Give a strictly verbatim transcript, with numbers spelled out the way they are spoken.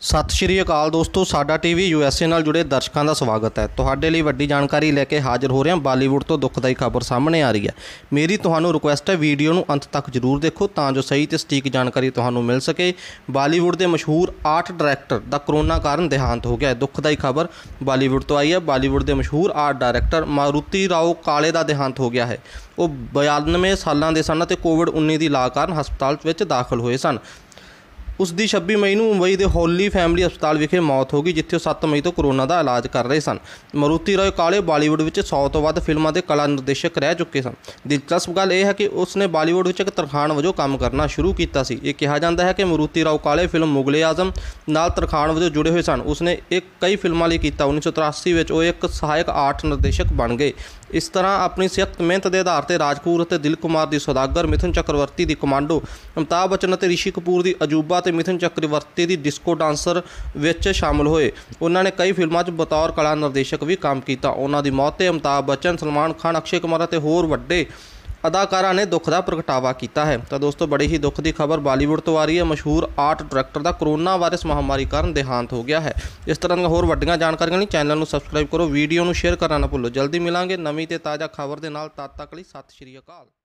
सत श्री अकाल दोस्तों, साडा टीवी यूएसए नाल जुड़े दर्शकों का स्वागत है। तुहाडे लई वड्डी जानकारी लैके हाज़र हो रहे हैं। बॉलीवुड तो दुखदाई खबर सामने आ रही है। मेरी तुहानूं रिक्वेस्ट है, वीडियो नूं अंत तक जरूर देखो तां जो सही ते सटीक जानकारी तुहानूं मिल सके। बॉलीवुड के मशहूर आर्ट डायरैक्टर दा कोरोना कारण देहांत हो गया है। दुखदाई खबर बॉलीवुड तो आई है। बॉलीवुड के मशहूर आर्ट डायरैक्टर मारुति राव काले का देहांत हो गया है। वो बयानवे सालों के सन ते कोविड उन्नी की ला कारण हस्पताल विच दाखिल हुए सन। उसकी छब्बी मई को मुंबई के होली फैमिली हस्पताल विखे मौत हो गई, जिथे सत्त मई तो कोरोना का इलाज कर रहे सन। मारुति राव काले बॉलीवुड में सौ तो वध फिल्मों के कला निर्देशक रह चुके सन। दिलचस्प गल यह है कि उसने बॉलीवुड में एक तरखान वजों काम करना शुरू किया सी। ये कहा जाता है कि मारुति राव काले फिल्म मुगले आजम नाल तरखान वजों जुड़े हुए सन। उसने एक कई फिल्मों लिए किया। उन्नीस सौ तिरासी में वो एक सहायक आर्ट निर्देशक बन गए। इस तरह अपनी सख्त मेहनत के आधार पर राजकपूर और दिल कुमार की सौदागर, मिथुन चक्रवर्ती की कमांडो, अमिताभ बच्चन और ऋषि कपूर की अजूबा ते मिथुन चक्रवर्ती की डिस्को डांसर विच शामिल होए। उन्होंने कई फिल्मों बतौर कला निर्देशक भी काम किया। उन्होंने मौत ते अमिताभ बच्चन, सलमान खान, अक्षय कुमार और होर वड्डे अदाकारा ने दुख का प्रगटावा किया है। तो दोस्तों, बड़ी ही दुख की खबर बॉलीवुड तो आ रही है। मशहूर आर्ट डायरैक्टर का कोरोना वायरस महामारी कारण देहांत हो गया है। इस तरह दी होर वड्डियां जानकारियां लई चैनल को सबसक्राइब करो, वीडियो को शेयर करना ना भुल्लो। जल्दी मिलांगे नवीं ते ताज़ा खबर दे नाल। तद तक लई सत श्री अकाल।